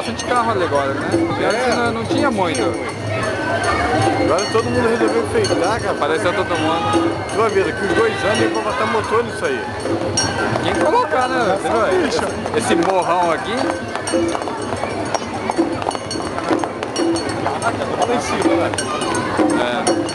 bastante carro ali agora, né? Antes não tinha muito. Agora todo mundo resolveu enfeitar, cara. Apareceu todo mundo. Tu vai ver, daqui uns 2 anos ele vai botar motor nisso aí. Quem colocar, né? Esse morrão aqui. Lá em cima, né? É.